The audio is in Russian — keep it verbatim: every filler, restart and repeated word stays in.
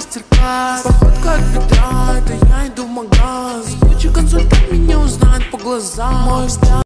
мастер-класс. Походка от бедра, это я иду в магаз. Куча консультант меня узнает по глазам. Мой взгляд